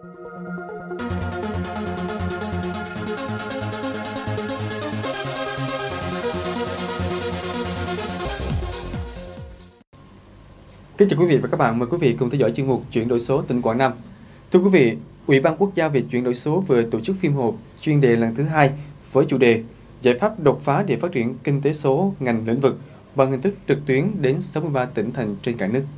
Kính chào quý vị và các bạn, mời quý vị cùng theo dõi chuyên mục Chuyển đổi số tỉnh Quảng Nam. Thưa quý vị, Ủy ban Quốc gia về chuyển đổi số vừa tổ chức phim họp chuyên đề lần thứ 2 với chủ đề Giải pháp đột phá để phát triển kinh tế số ngành lĩnh vực bằng hình thức trực tuyến đến 63 tỉnh thành trên cả nước.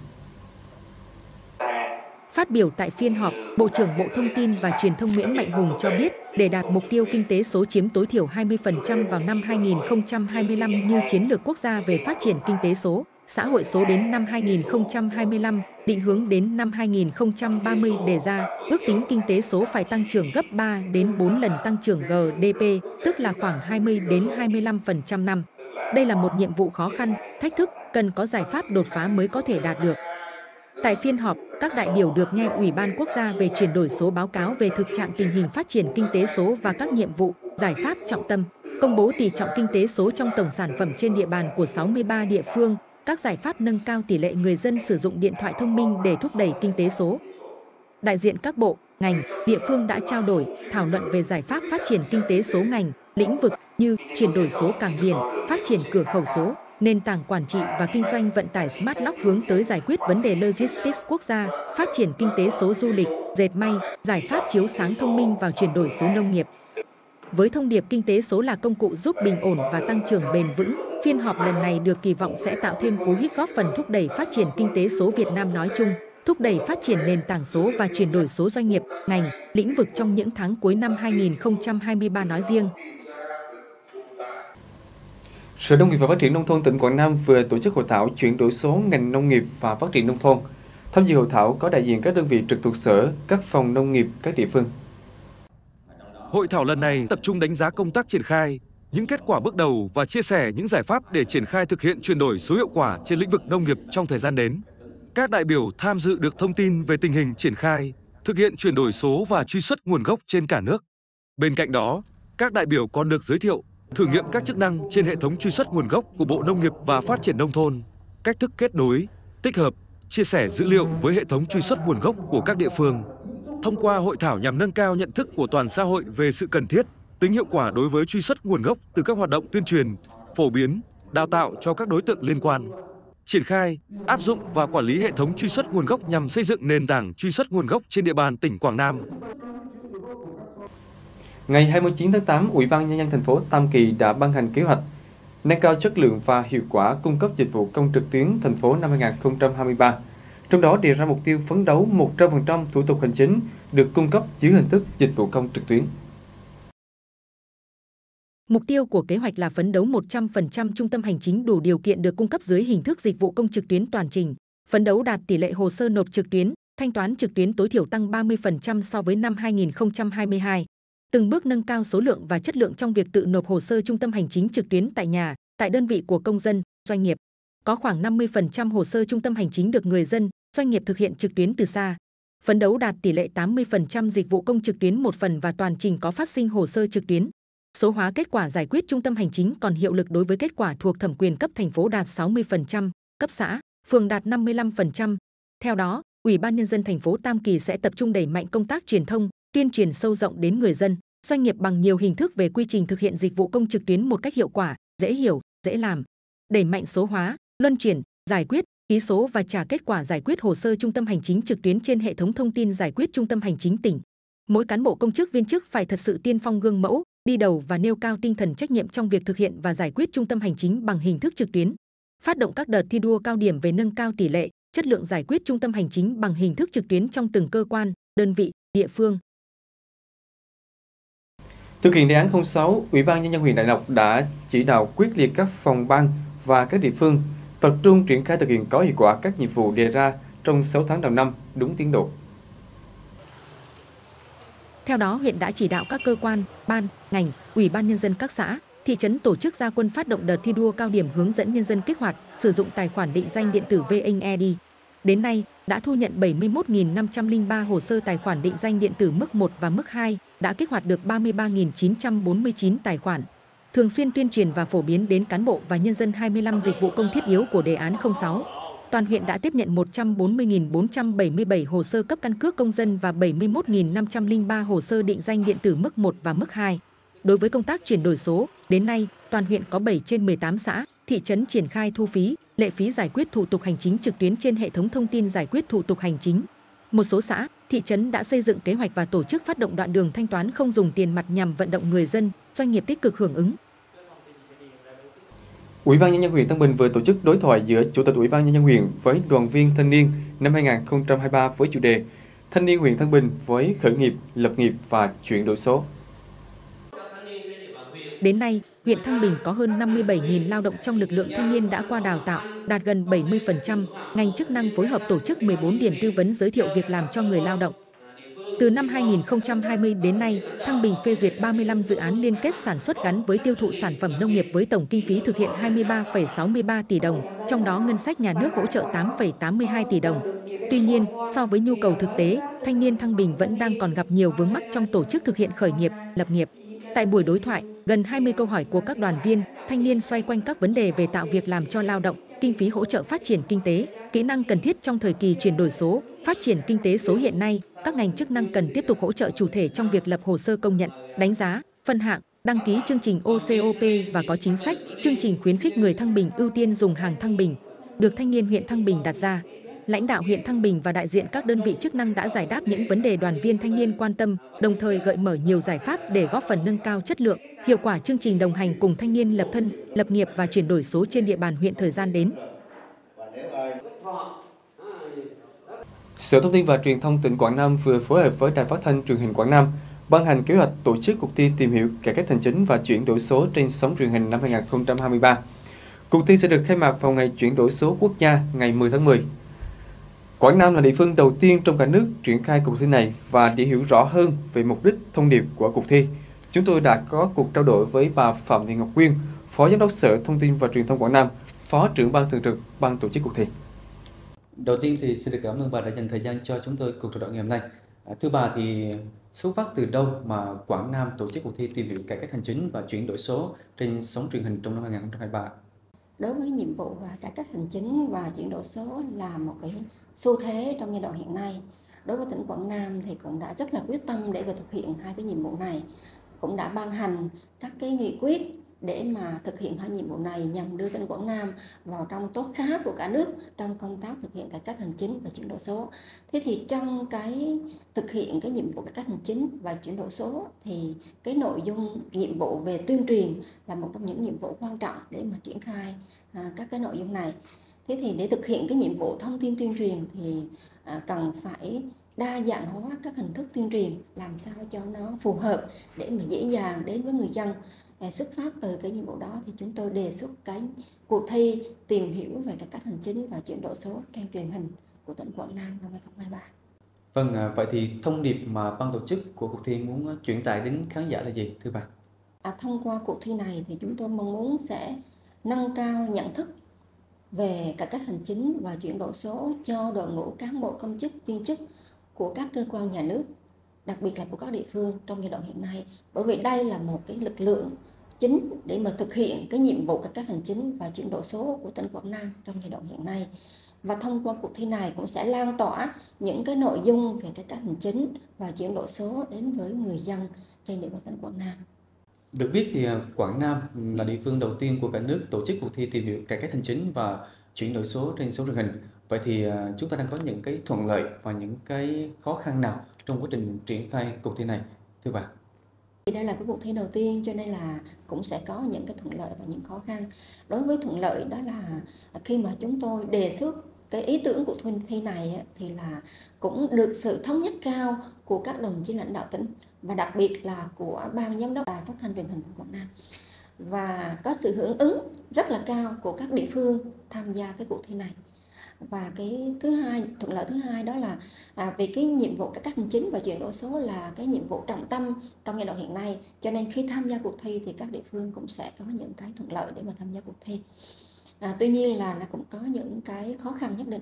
Phát biểu tại phiên họp, Bộ trưởng Bộ Thông tin và Truyền thông Nguyễn Mạnh Hùng cho biết, để đạt mục tiêu kinh tế số chiếm tối thiểu 20% vào năm 2025 như chiến lược quốc gia về phát triển kinh tế số, xã hội số đến năm 2025, định hướng đến năm 2030 đề ra, ước tính kinh tế số phải tăng trưởng gấp 3 đến 4 lần tăng trưởng GDP, tức là khoảng 20 đến 25% năm. Đây là một nhiệm vụ khó khăn, thách thức, cần có giải pháp đột phá mới có thể đạt được. Tại phiên họp, các đại biểu được nghe Ủy ban Quốc gia về chuyển đổi số báo cáo về thực trạng tình hình phát triển kinh tế số và các nhiệm vụ, giải pháp trọng tâm, công bố tỷ trọng kinh tế số trong tổng sản phẩm trên địa bàn của 63 địa phương, các giải pháp nâng cao tỷ lệ người dân sử dụng điện thoại thông minh để thúc đẩy kinh tế số. Đại diện các bộ, ngành, địa phương đã trao đổi, thảo luận về giải pháp phát triển kinh tế số ngành, lĩnh vực như chuyển đổi số cảng biển, phát triển cửa khẩu số, nền tảng quản trị và kinh doanh vận tải Smart Lock hướng tới giải quyết vấn đề logistics quốc gia, phát triển kinh tế số du lịch, dệt may, giải pháp chiếu sáng thông minh vào chuyển đổi số nông nghiệp. Với thông điệp kinh tế số là công cụ giúp bình ổn và tăng trưởng bền vững, phiên họp lần này được kỳ vọng sẽ tạo thêm cú hích góp phần thúc đẩy phát triển kinh tế số Việt Nam nói chung, thúc đẩy phát triển nền tảng số và chuyển đổi số doanh nghiệp, ngành, lĩnh vực trong những tháng cuối năm 2023 nói riêng. Sở Nông nghiệp và Phát triển Nông thôn tỉnh Quảng Nam vừa tổ chức hội thảo chuyển đổi số ngành nông nghiệp và phát triển nông thôn. Tham dự hội thảo có đại diện các đơn vị trực thuộc sở, các phòng nông nghiệp, các địa phương. Hội thảo lần này tập trung đánh giá công tác triển khai, những kết quả bước đầu và chia sẻ những giải pháp để triển khai thực hiện chuyển đổi số hiệu quả trên lĩnh vực nông nghiệp trong thời gian đến. Các đại biểu tham dự được thông tin về tình hình triển khai, thực hiện chuyển đổi số và truy xuất nguồn gốc trên cả nước. Bên cạnh đó, các đại biểu còn được giới thiệu, thử nghiệm các chức năng trên hệ thống truy xuất nguồn gốc của Bộ Nông nghiệp và Phát triển Nông thôn, cách thức kết nối, tích hợp, chia sẻ dữ liệu với hệ thống truy xuất nguồn gốc của các địa phương. Thông qua hội thảo nhằm nâng cao nhận thức của toàn xã hội về sự cần thiết, tính hiệu quả đối với truy xuất nguồn gốc từ các hoạt động tuyên truyền, phổ biến, đào tạo cho các đối tượng liên quan. Triển khai, áp dụng và quản lý hệ thống truy xuất nguồn gốc nhằm xây dựng nền tảng truy xuất nguồn gốc trên địa bàn tỉnh Quảng Nam. Ngày 29 tháng 8, Ủy ban Nhân dân thành phố Tam Kỳ đã ban hành kế hoạch nâng cao chất lượng và hiệu quả cung cấp dịch vụ công trực tuyến thành phố năm 2023. Trong đó đề ra mục tiêu phấn đấu 100% thủ tục hành chính được cung cấp dưới hình thức dịch vụ công trực tuyến. Mục tiêu của kế hoạch là phấn đấu 100% trung tâm hành chính đủ điều kiện được cung cấp dưới hình thức dịch vụ công trực tuyến toàn trình, phấn đấu đạt tỷ lệ hồ sơ nộp trực tuyến, thanh toán trực tuyến tối thiểu tăng 30% so với năm 2022. Từng bước nâng cao số lượng và chất lượng trong việc tự nộp hồ sơ trung tâm hành chính trực tuyến tại nhà, tại đơn vị của công dân, doanh nghiệp. Có khoảng 50% hồ sơ trung tâm hành chính được người dân, doanh nghiệp thực hiện trực tuyến từ xa. Phấn đấu đạt tỷ lệ 80% dịch vụ công trực tuyến một phần và toàn trình có phát sinh hồ sơ trực tuyến. Số hóa kết quả giải quyết trung tâm hành chính còn hiệu lực đối với kết quả thuộc thẩm quyền cấp thành phố đạt 60%, cấp xã, phường đạt 55%. Theo đó, Ủy ban Nhân dân thành phố Tam Kỳ sẽ tập trung đẩy mạnh công tác truyền thông, tuyên truyền sâu rộng đến người dân, doanh nghiệp bằng nhiều hình thức về quy trình thực hiện dịch vụ công trực tuyến một cách hiệu quả, dễ hiểu, dễ làm. Đẩy mạnh số hóa, luân chuyển, giải quyết, ký số và trả kết quả giải quyết hồ sơ trung tâm hành chính trực tuyến trên hệ thống thông tin giải quyết trung tâm hành chính tỉnh. Mỗi cán bộ công chức viên chức phải thật sự tiên phong gương mẫu, đi đầu và nêu cao tinh thần trách nhiệm trong việc thực hiện và giải quyết trung tâm hành chính bằng hình thức trực tuyến. Phát động các đợt thi đua cao điểm về nâng cao tỷ lệ, chất lượng giải quyết trung tâm hành chính bằng hình thức trực tuyến trong từng cơ quan, đơn vị, địa phương. Thực hiện đề án 06, Ủy ban Nhân dân huyện Đại Lộc đã chỉ đạo quyết liệt các phòng ban và các địa phương tập trung triển khai thực hiện có hiệu quả các nhiệm vụ đề ra trong 6 tháng đầu năm đúng tiến độ. Theo đó, huyện đã chỉ đạo các cơ quan, ban, ngành, Ủy ban Nhân dân các xã, thị trấn tổ chức ra quân phát động đợt thi đua cao điểm hướng dẫn nhân dân kích hoạt, sử dụng tài khoản định danh điện tử VNeD. Đến nay, đã thu nhận 71.503 hồ sơ tài khoản định danh điện tử mức 1 và mức 2, đã kích hoạt được 33.949 tài khoản. Thường xuyên tuyên truyền và phổ biến đến cán bộ và nhân dân 25 dịch vụ công thiết yếu của đề án 06. toàn huyện đã tiếp nhận 140.477 hồ sơ cấp căn cước công dân và 71.503 hồ sơ định danh điện tử mức 1 và mức 2. Đối với công tác chuyển đổi số, đến nay, toàn huyện có 7 trên 18 xã, thị trấn triển khai thu phí, lệ phí giải quyết thủ tục hành chính trực tuyến trên hệ thống thông tin giải quyết thủ tục hành chính. Một số xã, thị trấn đã xây dựng kế hoạch và tổ chức phát động đoạn đường thanh toán không dùng tiền mặt nhằm vận động người dân, doanh nghiệp tích cực hưởng ứng. Ủy ban Nhân dân huyện Thăng Bình vừa tổ chức đối thoại giữa Chủ tịch Ủy ban Nhân dân huyện với đoàn viên thanh niên năm 2023 với chủ đề Thanh niên huyện Thăng Bình với khởi nghiệp, lập nghiệp và chuyển đổi số. Đến nay, huyện Thăng Bình có hơn 57.000 lao động trong lực lượng thanh niên đã qua đào tạo, đạt gần 70%. Ngành chức năng phối hợp tổ chức 14 điểm tư vấn giới thiệu việc làm cho người lao động. Từ năm 2020 đến nay, Thăng Bình phê duyệt 35 dự án liên kết sản xuất gắn với tiêu thụ sản phẩm nông nghiệp với tổng kinh phí thực hiện 23,63 tỷ đồng, trong đó ngân sách nhà nước hỗ trợ 8,82 tỷ đồng. Tuy nhiên, so với nhu cầu thực tế, thanh niên Thăng Bình vẫn đang còn gặp nhiều vướng mắc trong tổ chức thực hiện khởi nghiệp, lập nghiệp. Tại buổi đối thoại, gần 20 câu hỏi của các đoàn viên, thanh niên xoay quanh các vấn đề về tạo việc làm cho lao động, kinh phí hỗ trợ phát triển kinh tế, kỹ năng cần thiết trong thời kỳ chuyển đổi số, phát triển kinh tế số hiện nay. Các ngành chức năng cần tiếp tục hỗ trợ chủ thể trong việc lập hồ sơ công nhận, đánh giá, phân hạng, đăng ký chương trình OCOP và có chính sách, chương trình khuyến khích người Thăng Bình ưu tiên dùng hàng Thăng Bình, được thanh niên huyện Thăng Bình đặt ra. Lãnh đạo huyện Thăng Bình và đại diện các đơn vị chức năng đã giải đáp những vấn đề đoàn viên thanh niên quan tâm, đồng thời gợi mở nhiều giải pháp để góp phần nâng cao chất lượng, hiệu quả chương trình đồng hành cùng thanh niên lập thân, lập nghiệp và chuyển đổi số trên địa bàn huyện thời gian đến. Sở Thông tin và Truyền thông tỉnh Quảng Nam vừa phối hợp với Đài Phát thanh Truyền hình Quảng Nam ban hành kế hoạch tổ chức cuộc thi tìm hiểu cải cách hành chính và chuyển đổi số trên sóng truyền hình năm 2023. Cuộc thi sẽ được khai mạc vào ngày chuyển đổi số quốc gia ngày 10 tháng 10. Quảng Nam là địa phương đầu tiên trong cả nước triển khai cuộc thi này và để hiểu rõ hơn về mục đích, thông điệp của cuộc thi, chúng tôi đã có cuộc trao đổi với bà Phạm Thị Ngọc Quyên, Phó Giám đốc Sở Thông tin và Truyền thông Quảng Nam, Phó trưởng ban thường trực ban tổ chức cuộc thi. Đầu tiên thì xin được cảm ơn bà đã dành thời gian cho chúng tôi cuộc trao đổi ngày hôm nay. Thưa bà, thì xuất phát từ đâu mà Quảng Nam tổ chức cuộc thi tìm hiểu cải cách hành chính và chuyển đổi số trên sóng truyền hình trong năm 2023? Đối với nhiệm vụ và cải cách hành chính và chuyển đổi số là một cái xu thế trong giai đoạn hiện nay. Đối với tỉnh Quảng Nam thì cũng đã rất là quyết tâm để thực hiện hai cái nhiệm vụ này, cũng đã ban hành các cái nghị quyết để mà thực hiện hai nhiệm vụ này nhằm đưa tỉnh Quảng Nam vào trong top khá của cả nước trong công tác thực hiện cải cách hành chính và chuyển đổi số. Thế thì trong cái thực hiện cái nhiệm vụ cải cách hành chính và chuyển đổi số thì cái nội dung nhiệm vụ về tuyên truyền là một trong những nhiệm vụ quan trọng để mà triển khai các cái nội dung này. Thế thì để thực hiện cái nhiệm vụ thông tin tuyên truyền thì cần phải đa dạng hóa các hình thức tuyên truyền làm sao cho nó phù hợp để mà dễ dàng đến với người dân. Xuất phát từ cái nhiệm vụ đó thì chúng tôi đề xuất cái cuộc thi tìm hiểu về cải cách hành chính và chuyển đổi số trên truyền hình của tỉnh Quảng Nam năm 2023. Vâng, vậy thì thông điệp mà ban tổ chức của cuộc thi muốn truyền tải đến khán giả là gì, thưa bà? Thông qua cuộc thi này thì chúng tôi mong muốn sẽ nâng cao nhận thức về cải cách hành chính và chuyển đổi số cho đội ngũ cán bộ công chức, viên chức của các cơ quan nhà nước, đặc biệt là của các địa phương trong giai đoạn hiện nay. Bởi vì đây là một cái lực lượng chính để mà thực hiện cái nhiệm vụ cải cách hành chính và chuyển đổi số của tỉnh Quảng Nam trong giai đoạn hiện nay. Và thông qua cuộc thi này cũng sẽ lan tỏa những cái nội dung về cải cách hành chính và chuyển đổi số đến với người dân trên địa bàn tỉnh Quảng Nam. Được biết thì Quảng Nam là địa phương đầu tiên của cả nước tổ chức cuộc thi tìm hiểu cải cách hành chính và chuyển đổi số trên sóng truyền hình. Vậy thì chúng ta đang có những cái thuận lợi và những cái khó khăn nào trong quá trình triển khai cuộc thi này, thưa bà? Đây là cái cuộc thi đầu tiên cho nên là cũng sẽ có những cái thuận lợi và những khó khăn. Đối với thuận lợi đó là khi mà chúng tôi đề xuất cái ý tưởng của cuộc thi này thì là cũng được sự thống nhất cao của các đồng chí lãnh đạo tỉnh và đặc biệt là của ban giám đốc Đài Phát thanh Truyền hình tỉnh Quảng Nam, và có sự hưởng ứng rất là cao của các địa phương tham gia cái cuộc thi này. Và cái thứ hai, thuận lợi thứ hai đó là vì cái nhiệm vụ cải cách hành chính và chuyển đổi số là cái nhiệm vụ trọng tâm trong giai đoạn hiện nay, cho nên khi tham gia cuộc thi thì các địa phương cũng sẽ có những cái thuận lợi để mà tham gia cuộc thi. Tuy nhiên là nó cũng có những cái khó khăn nhất định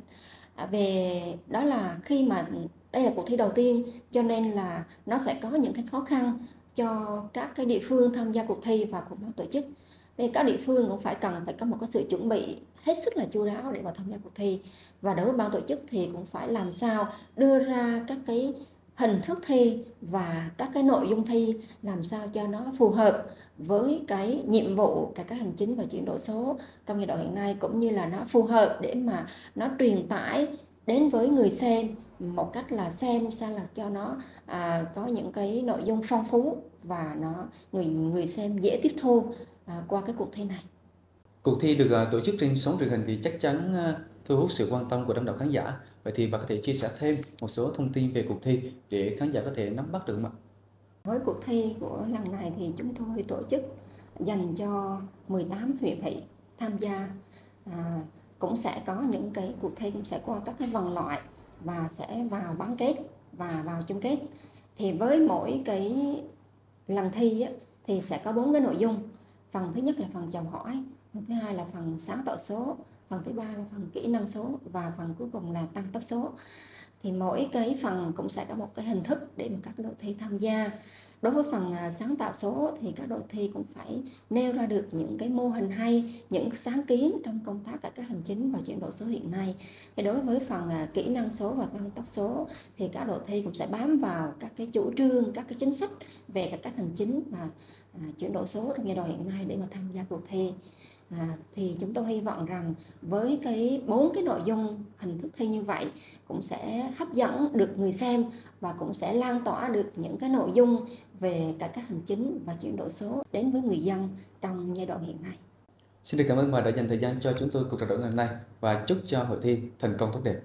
về đó là khi mà đây là cuộc thi đầu tiên cho nên là nó sẽ có những cái khó khăn cho các cái địa phương tham gia cuộc thi và cùng ban tổ chức. Thì các địa phương cũng cần phải có một cái sự chuẩn bị hết sức là chu đáo để mà tham gia cuộc thi. Và đối với ban tổ chức thì cũng phải làm sao đưa ra các cái hình thức thi và các cái nội dung thi làm sao cho nó phù hợp với cái nhiệm vụ cải cách hành chính và chuyển đổi số trong giai đoạn hiện nay, cũng như là nó phù hợp để mà nó truyền tải đến với người xem một cách là xem sao là cho nó có những cái nội dung phong phú và người xem dễ tiếp thu qua cái cuộc thi này. Cuộc thi được tổ chức trên sóng truyền hình thì chắc chắn thu hút sự quan tâm của đông đảo khán giả. Vậy thì bà có thể chia sẻ thêm một số thông tin về cuộc thi để khán giả có thể nắm bắt được không ạ? Với cuộc thi của lần này thì chúng tôi tổ chức dành cho 18 huyện thị tham gia. Cũng sẽ có những cái cuộc thi cũng sẽ qua các cái vòng loại và sẽ vào bán kết và vào chung kết. Thì với mỗi cái lần thi thì sẽ có 4 cái nội dung. Phần thứ nhất là phần chào hỏi, phần thứ hai là phần sáng tạo số, phần thứ ba là phần kỹ năng số và phần cuối cùng là tăng tốc số. Thì mỗi cái phần cũng sẽ có một cái hình thức để mà các đội thi tham gia. Đối với phần sáng tạo số thì các đội thi cũng phải nêu ra được những cái mô hình hay, những sáng kiến trong công tác cải cách hành chính và chuyển đổi số hiện nay. Thì đối với phần kỹ năng số và tăng tốc số thì các đội thi cũng sẽ bám vào các cái chủ trương, các cái chính sách về cải cách hành chính và chuyển đổi số trong giai đoạn hiện nay để mà tham gia cuộc thi. Thì chúng tôi hy vọng rằng với 4 cái nội dung hình thức thi như vậy cũng sẽ hấp dẫn được người xem và cũng sẽ lan tỏa được những cái nội dung về cải cách hành chính và chuyển đổi số đến với người dân trong giai đoạn hiện nay. Xin được cảm ơn bà đã dành thời gian cho chúng tôi cuộc trao đổi ngày hôm nay và chúc cho hội thi thành công tốt đẹp.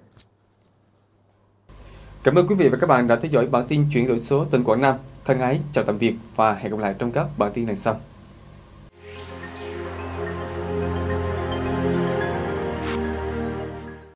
Cảm ơn quý vị và các bạn đã theo dõi bản tin chuyển đổi số tỉnh Quảng Nam. Thân ái chào tạm biệt và hẹn gặp lại trong các bản tin lần sau.